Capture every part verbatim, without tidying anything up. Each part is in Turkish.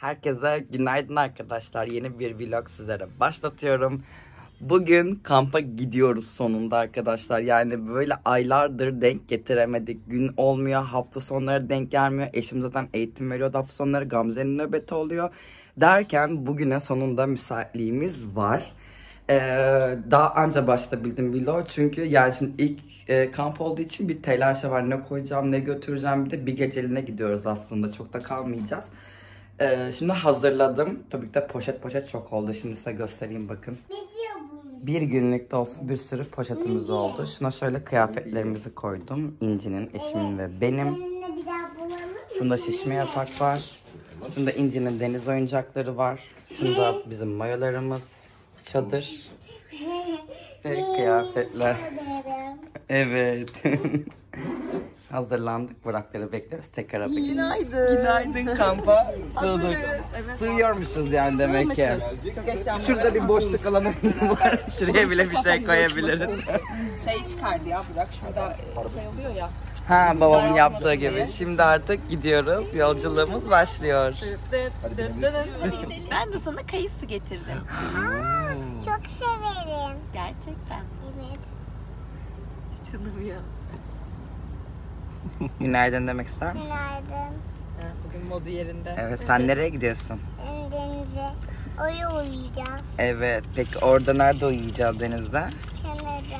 Herkese günaydın arkadaşlar. Yeni bir vlog sizlere başlatıyorum. Bugün kampa gidiyoruz sonunda arkadaşlar. Yani böyle aylardır denk getiremedik. Gün olmuyor, hafta sonları denk gelmiyor. Eşim zaten eğitim veriyordu hafta sonları. Gamze'nin nöbeti oluyor. Derken bugüne sonunda müsaitliğimiz var. Ee, daha anca başlayabildim vlog çünkü yani şimdi ilk e, kamp olduğu için bir telaşı var. Ne koyacağım, ne götüreceğim, bir de bir geceliğine gidiyoruz aslında. Çok da kalmayacağız. Ee, şimdi hazırladım. Tabii ki de poşet poşet çok oldu. Şimdi size göstereyim bakın. Bir günlük de olsun bir sürü poşetimiz oldu. Şuna şöyle kıyafetlerimizi koydum. İnci'nin, eşimin ve benim. Şunda şişme yatak var. Şunda İnci'nin deniz oyuncakları var. Şunda bizim mayolarımız, çadır ve kıyafetler. Evet. Hazırlandık. Burakları bekleriz. Tekrar araba gidiyoruz. Günaydın. Günaydın kampa. Sığdık. Evet, sığıyormuşuz yani demek ki. Çok eşyamız. Şurada bir boşluk alanı var. Şuraya bile bir şey koyabiliriz. Şey çıkardı ya Burak. Şurada şey oluyor ya. Ha, babamın yaptığı gibi. Şimdi artık gidiyoruz. Yolculuğumuz başlıyor. Ben de sana kayısı getirdim. Aa, çok severim. Gerçekten. Evet. Canım ya. Günaydın demek ister misin? Günaydın. Bugün modu yerinde. Evet, sen nereye gidiyorsun? Denize. Oraya uyuyacağız. Evet, peki orada nerede uyuyacağız denizde? Kenarda.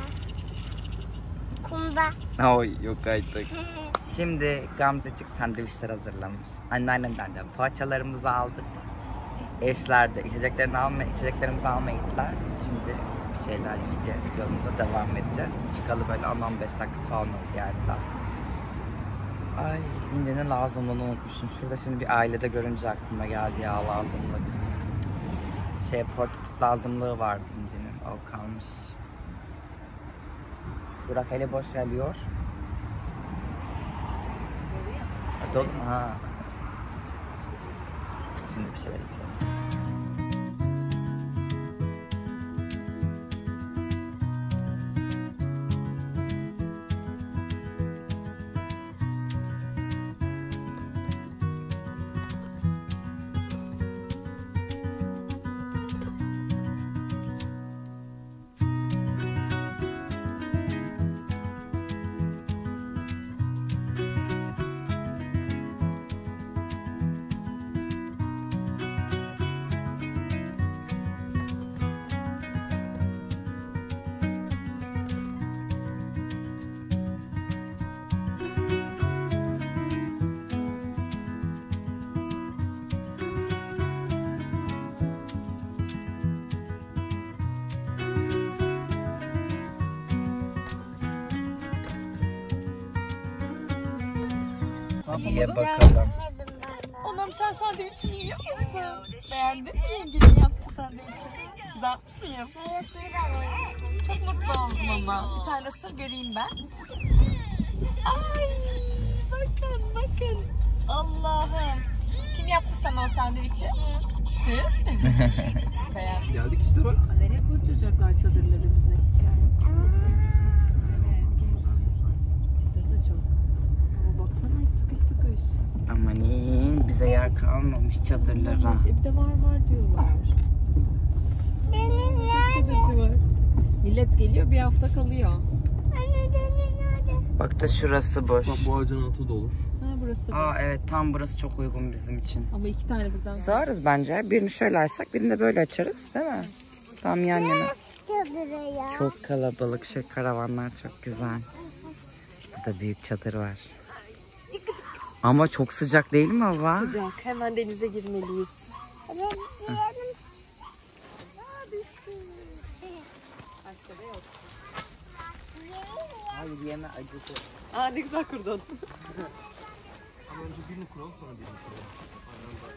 Kumda. Oy, yok artık. Şimdi Gamzecik sandviçler hazırlamış. Anneannemden de poğaçalarımızı aldık. Eşler de içeceklerini almaya, içeceklerimizi almaya gittiler. Şimdi bir şeyler yiyeceğiz, yolumuza devam edeceğiz. Çıkalı böyle on on beş dakika falan oldu yani daha. Ay, İnci'nin lazımlığını unutmuşum. Şurada şimdi bir ailede görünce aklıma geldi ya lazımlık. Şey, portatif lazımlığı vardı İnci'nin, o kalmış. Burak hele boş geliyor. Dolu mu? Ha. Şimdi bir şeyler yiyeceğiz. Ye bakalım. Onam sen sandviçini yiyor musun? Beğendin mi yengenin yaptığı sandviçi? Güzelmiş miyim? Meyve suyu da var. Çok mutlu oldum ama. Bir tane sır göreyim ben. Ay bakın bakın. Allah'ım. Kim yaptı sana o sandviçi? Hı? Beğendim. Geldik işte bak. Nereye kurtulacaklar çadırları bize hiç yani? Çadır da çok. Ama baksana hep tıkış tıkış. Amanin, bize yer kalmamış çadırlara. Bir de var var diyorlar. Deniz nerede? Var. Millet geliyor bir hafta kalıyor. Anne deniz nerede? Bak da şurası boş. Bak bu ağacın altı da olur. Ha burası da. Aa evet, tam burası çok uygun bizim için. Ama iki tane birden. Sığarız bence. Birini şöyle açsak, birini de böyle açarız, değil mi? Tam yan yana. Çadırı ya. Çok kalabalık, şey, karavanlar çok güzel. Burada büyük çadır var. Ama çok sıcak değil mi hava? Sıcak. Hemen denize girmeliyiz. Evet, yiyelim. Hayır, yeme, acısı. Aa ne güzel kurdun. Ama önce birini kuralım sonra birini kuralım.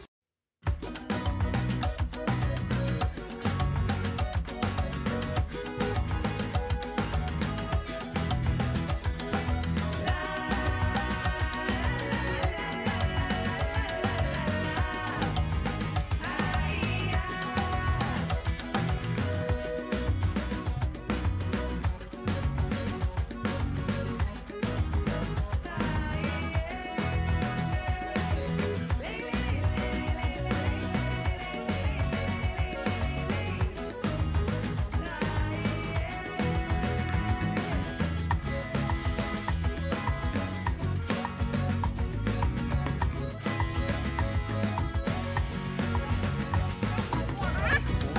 Lately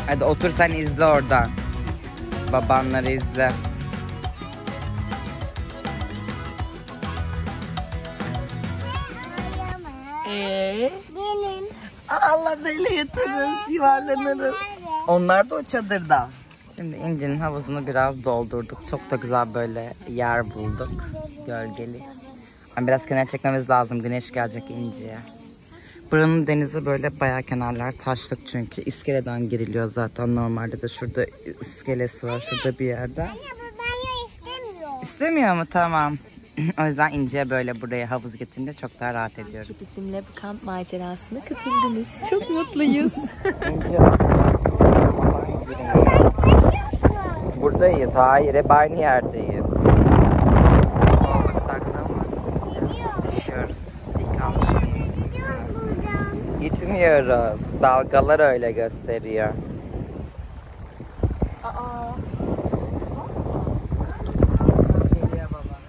Hadi otur sen izle oradan. Babanları izle. Ee? Benim. Allah böyle yatırırız, yuvarlanırız. Onlar da o çadırda. Şimdi İnci'nin havuzunu biraz doldurduk. Çok da güzel böyle yer bulduk. Gölgeli. Yani biraz kenar çekmemiz lazım. Güneş gelecek İnci'ye. Buranın denizi böyle bayağı kenarlar taşlık çünkü. İskeleden giriliyor zaten. Normalde de şurada iskelesi var. Şurada bir yerde. Anne bu banyo istemiyor. İstemiyor mu? Tamam. O yüzden İnci'ye böyle buraya havuz getirince çok daha rahat ediyoruz. Bizimle bu kamp macerasına katıldınız. Çok mutluyuz. Buradayız. Hayır, hep aynı yerdeyiz. Düşüyoruz. Gidiyoruz buradan. Gitmiyoruz. Dalgalar öyle gösteriyor. Aa. Geliyor baba.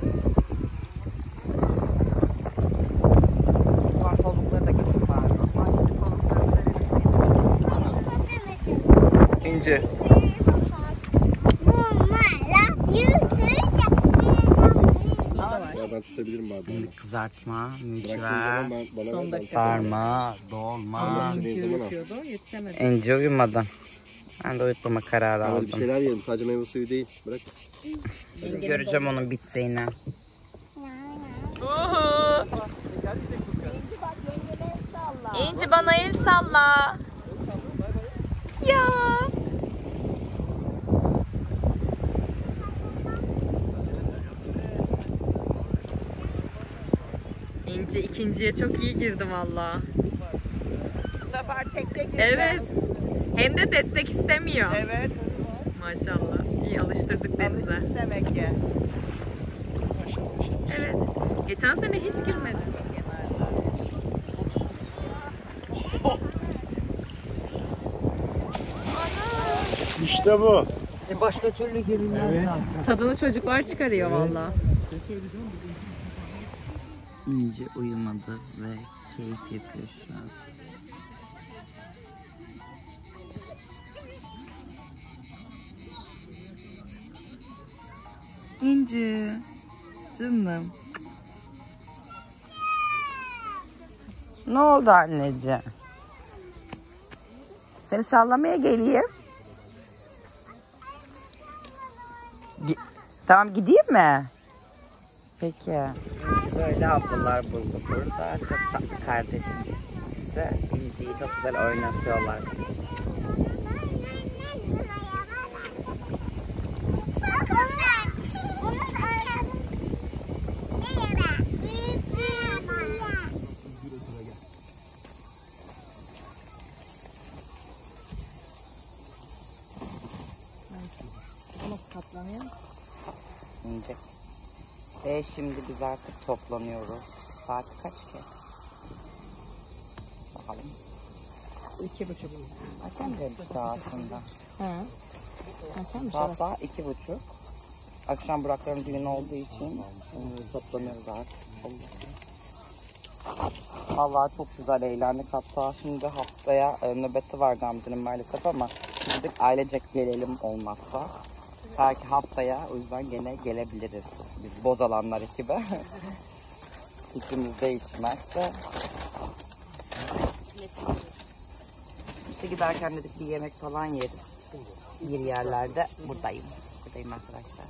Pantolonları da götür bari. İnci. Ya ben tutabilirim bazen. Kızartma, Bıraktığın mücver, zaman ben, bana Son ver. dakika. sarma, dolma. İnci yapıyordu, yetişemedi. İnci uyumadı. Ben de uyutmama kararı Hadi bir aldım. şeyler yiyelim. Sadece meyve suyu değil. Bırak. Göreceğim onun bittiğini. İnci bana el salla. Ya. İnci ikinciye çok iyi girdi valla. Bu sefer tekte girdi. Evet. Hem de destek istemiyor. Evet. Maşallah. İyi alıştırdık denize. Alışmış demek ki. Evet. Geçen sene hiç girmedi. İşte bu. E başka türlü girilmez zaten. Tadını çocuklar çıkarıyor valla. İnci uyumadı ve keyif yapıyor şu an. İnci. Canım. Ne oldu anneciğim? Seni sallamaya geleyim. Gi- tamam gideyim mi? Peki. Böyle ablalar buldu burada. Çok tatlı kardeşim. İşte İnci'yi çok güzel oynatıyorlar. Nasıl katlanıyor? İnci. E şimdi biz artık toplanıyoruz. Saat kaç ki? Bakalım. İki buçuk. Akşam dedik daha aslında. Ha. Ha tamam Saat daha iki buçuk. Akşam Burakların düğünü olduğu için e, toplanıyoruz artık. Vallahi çok güzel eğlendik. Hatta şimdi haftaya e, nöbeti var Gamze'nin maalesef ama dedik ailecek gelelim olmazsa. Belki haftaya o yüzden gene gelebiliriz. Biz bozalanlar ekibi. Fikrimiz değişmezse. İşte giderken dedik bir yemek falan yeriz. Bir yerlerde buradayım. Buradayım arkadaşlar.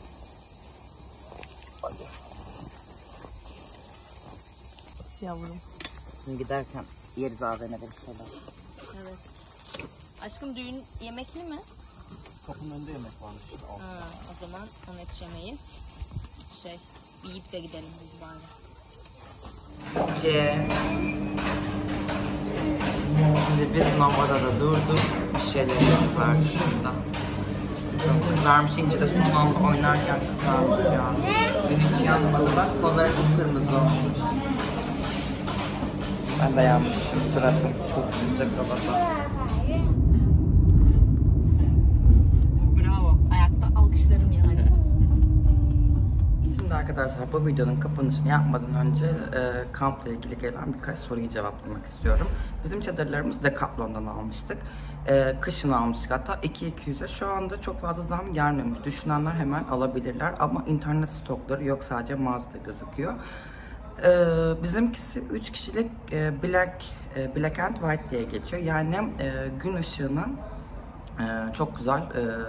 Yavrum. Şimdi giderken yeriz A V M'de bir şeyler. Evet. Aşkım düğün yemekli mi? Kapının önünde yemek varmış. Ha, o zaman onu yetişemeyiz. Şey, yiyip de gidelim biz bari. Şimdi biz Nova'da da durduk. Bir şeylerimiz var şurada. Çok kızarmış. İnci de son anda oynarken kızarmış ya. Gün hiç yanmadı bak. Kolları kırmızı olmuş. Ben de yanmışım. Suratım çok sıcak havada. Bravo. Ayakta alkışlarım yani. Şimdi arkadaşlar, bu videonun kapanışını yapmadan önce e, kampla ilgili gelen birkaç soruyu cevaplamak istiyorum. Bizim çadırlarımızı Decathlon'dan almıştık. E, kışın almıştık, hatta iki bin iki yüze. Şu anda çok fazla zam gelmemiş. Düşünenler hemen alabilirler ama internet stokları yok, sadece mağazada gözüküyor. E, bizimkisi üç kişilik e, Black, e, Black and White diye geçiyor. Yani e, gün ışığını e, çok güzel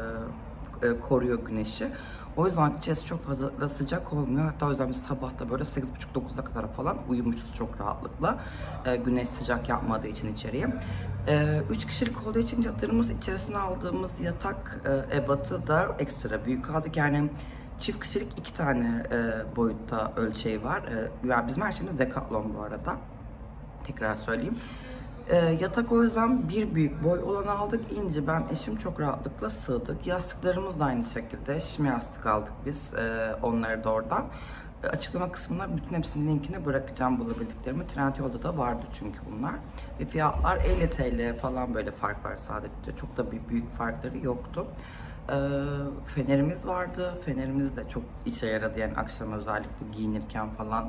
e, e, koruyor güneşi. O yüzden içerisi çok fazla sıcak olmuyor. Hatta o yüzden biz sabahta böyle sekiz buçuk dokuza kadar falan uyumuşuz çok rahatlıkla. E, güneş sıcak yapmadığı için içeriye. E, üç kişilik olduğu için çadırımız içerisine aldığımız yatak e, ebatı da ekstra büyük aldık. Yani çift kişilik iki tane e, boyutta ölçeği var. E, yani bizim her şeyimiz Decathlon bu arada. Tekrar söyleyeyim. E, yatak o yüzden bir büyük boy olanı aldık. İnce, ben eşim çok rahatlıkla sığdık. Yastıklarımız da aynı şekilde. Şişme yastık aldık biz. E, onları da oradan. E, açıklama kısmına bütün hepsinin linkini bırakacağım, bulabildiklerimi. Trendyol'da da vardı çünkü bunlar. Ve fiyatlar elli TL falan, böyle fark var sadece. Çok da bir büyük farkları yoktu. E, fenerimiz vardı. Fenerimiz de çok işe yaradı. Yani akşam özellikle giyinirken falan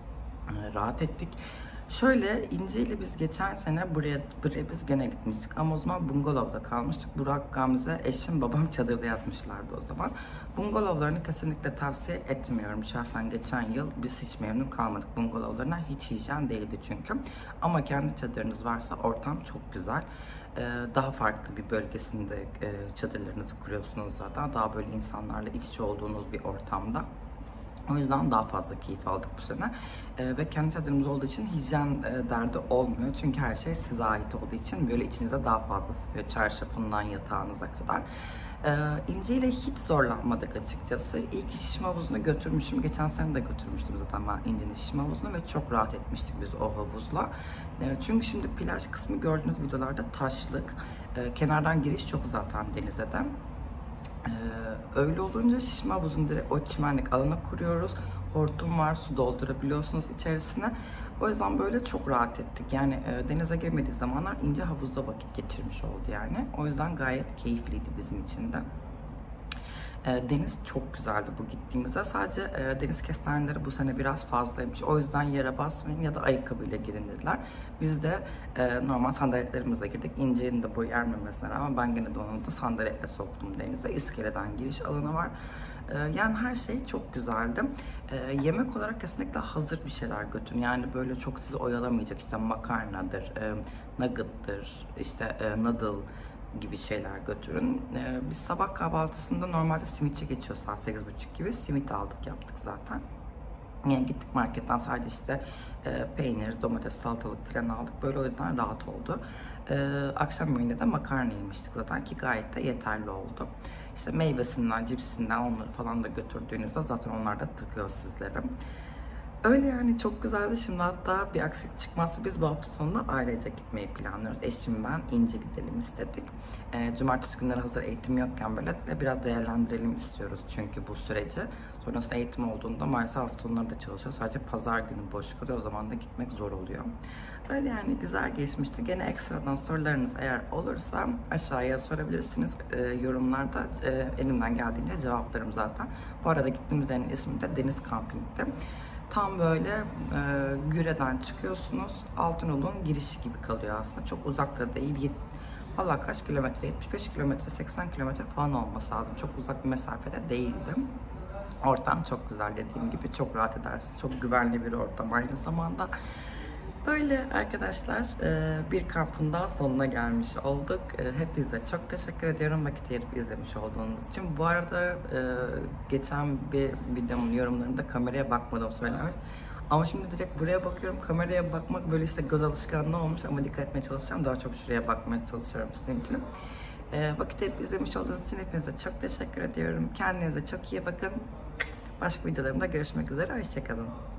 e, rahat ettik. Şöyle, İnce ile biz geçen sene buraya, buraya biz gene gitmiştik ama o zaman bungalovda kalmıştık. Burak, Gamze, eşim, babam çadırda yatmışlardı o zaman. Bungalovlarını kesinlikle tavsiye etmiyorum. Şahsen geçen yıl biz hiç memnun kalmadık bungalovlarına. Hiç hijyen değildi çünkü. Ama kendi çadırınız varsa ortam çok güzel. Ee, daha farklı bir bölgesinde e, çadırlarınızı kuruyorsunuz zaten. Daha böyle insanlarla iç içe olduğunuz bir ortamda. O yüzden daha fazla keyif aldık bu sene. Ee, ve kendi çadırımız olduğu için hijyen e, derdi olmuyor. Çünkü her şey size ait olduğu için böyle içinize daha fazla sıkıyor. Çarşafından yatağınıza kadar. Ee, İnce ile hiç zorlanmadık açıkçası. İyi ki şişme havuzuna götürmüşüm. Geçen sene de götürmüştüm zaten ben İnce'nin şişme havuzuna ve çok rahat etmiştik biz o havuzla. Ee, çünkü şimdi plaj kısmı gördüğünüz videolarda taşlık. Ee, kenardan giriş çok zaten denize de. Ee, öyle olunca şişme havuzun direkt o çimenlik alana kuruyoruz. Hortum var, su doldurabiliyorsunuz içerisine. O yüzden böyle çok rahat ettik. Yani e, denize girmediği zamanlar İnce havuzda vakit geçirmiş oldu yani. O yüzden gayet keyifliydi bizim için de. E, deniz çok güzeldi bu gittiğimizde. Sadece e, deniz kestaneleri bu sene biraz fazlaymış. O yüzden yere basmayın ya da ayakkabıyla girin dediler. Biz de e, normal sandaletlerimizle girdik. İnce'nin de boyu ermemesine rağmen ben gene de onu da sandaletle soktum denize. İskeleden giriş alanı var. E, yani her şey çok güzeldi. E, yemek olarak kesinlikle hazır bir şeyler götürün. Yani böyle çok sizi oyalamayacak, işte makarnadır, e, nugget'tır, işte e, noodle gibi şeyler götürün. Ee, biz sabah kahvaltısında normalde simitçi geçiyor saat sekiz buçuk gibi. Simit aldık, yaptık zaten. Yani gittik marketten, sadece işte e, peynir, domates, salatalık falan aldık. Böyle o yüzden rahat oldu. Ee, akşam yemeğinde de makarna yemiştik zaten ki gayet de yeterli oldu. İşte meyvesinden, cipsinden onları falan da götürdüğünüzde zaten onlar da takıyor sizlere. Öyle yani, çok güzeldi. Şimdi hatta bir aksilik çıkmazsa biz bu hafta sonunda ailece gitmeyi planlıyoruz. Eşim, ben, İnce gidelim istedik. E, cumartesi günleri hazır eğitim yokken böyle biraz değerlendirelim istiyoruz çünkü bu süreci. Sonrasında eğitim olduğunda maalesef hafta sonları da çalışıyor. Sadece pazar günü boş kalıyor. O zaman da gitmek zor oluyor. Öyle yani, güzel geçmişti. Gene ekstradan sorularınız eğer olursa aşağıya sorabilirsiniz. E, yorumlarda e, elimden geldiğince cevaplarım zaten. Bu arada gittiğimiz yerin ismi de Deniz Camping'ti. Tam böyle e, Güre'den çıkıyorsunuz. Altınoluk'un girişi gibi kalıyor aslında. Çok uzakta değil. Valla kaç kilometre? yetmiş beş kilometre, seksen kilometre falan olması lazım. Çok uzak bir mesafede değildim. Ortam çok güzel, dediğim gibi çok rahat edersiniz. Çok güvenli bir ortam aynı zamanda. Böyle arkadaşlar, bir kampın daha sonuna gelmiş olduk. Hepinize çok teşekkür ediyorum vakit ayırıp izlemiş olduğunuz için. Bu arada geçen bir videomun yorumlarında kameraya bakmadım söylemiş. Ama şimdi direkt buraya bakıyorum. Kameraya bakmak böyle işte göz alışkanlığı olmuş ama dikkat etmeye çalışacağım. Daha çok şuraya bakmaya çalışıyorum sizin için. Vakit ayırıp izlemiş olduğunuz için hepinize çok teşekkür ediyorum. Kendinize çok iyi bakın. Başka videolarımda görüşmek üzere. Hoşçakalın.